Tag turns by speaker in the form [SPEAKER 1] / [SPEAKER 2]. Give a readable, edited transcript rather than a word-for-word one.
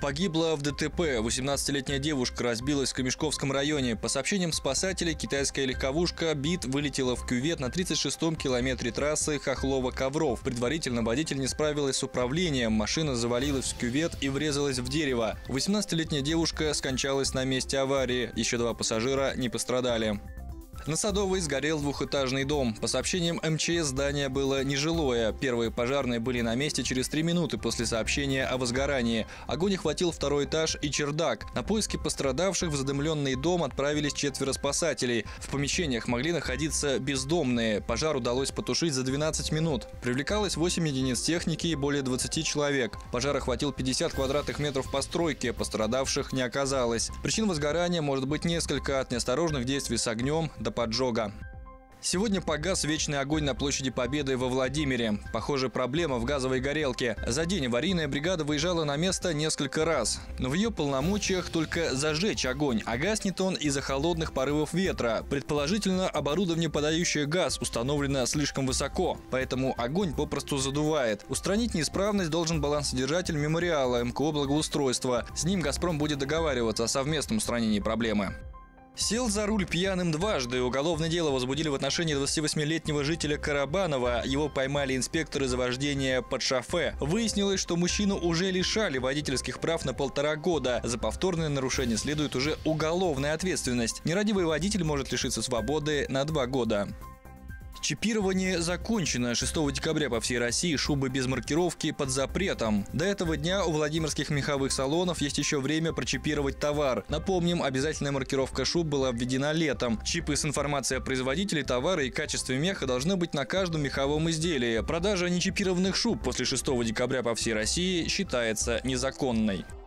[SPEAKER 1] Погибла в ДТП. 18-летняя девушка разбилась в Камешковском районе. По сообщениям спасателей, китайская легковушка «Бит» вылетела в кювет на 36-м километре трассы Хохлово-Ковров. Предварительно водитель не справилась с управлением. Машина завалилась в кювет и врезалась в дерево. 18-летняя девушка скончалась на месте аварии. Еще 2 пассажира не пострадали. На Садовой сгорел двухэтажный дом. По сообщениям МЧС, здание было нежилое. Первые пожарные были на месте через 3 минуты после сообщения о возгорании. Огонь охватил 2-й этаж и чердак. На поиски пострадавших в задымленный дом отправились 4 спасателей. В помещениях могли находиться бездомные. Пожар удалось потушить за 12 минут. Привлекалось 8 единиц техники и более 20 человек. Пожар охватил 50 квадратных метров постройки. Пострадавших не оказалось. Причин возгорания может быть несколько: от неосторожных действий с огнем до поджога. Сегодня погас вечный огонь на площади Победы во Владимире. Похожая проблема в газовой горелке. За день аварийная бригада выезжала на место несколько раз. Но в ее полномочиях только зажечь огонь, а гаснет он из-за холодных порывов ветра. Предположительно, оборудование, подающее газ, установлено слишком высоко, поэтому огонь попросту задувает. Устранить неисправность должен балансодержатель мемориала МКО «Благоустройство». С ним «Газпром» будет договариваться о совместном устранении проблемы. Сел за руль пьяным дважды. Уголовное дело возбудили в отношении 28-летнего жителя Карабанова. Его поймали инспекторы за вождение под шофе. Выяснилось, что мужчину уже лишали водительских прав на 1,5 года. За повторное нарушение следует уже уголовная ответственность. Нерадивый водитель может лишиться свободы на 2 года. Чипирование закончено. 6 декабря по всей России шубы без маркировки под запретом. До этого дня у владимирских меховых салонов есть еще время прочипировать товар. Напомним, обязательная маркировка шуб была введена летом. Чипы с информацией о производителе товара и качестве меха должны быть на каждом меховом изделии. Продажа нечипированных шуб после 6 декабря по всей России считается незаконной.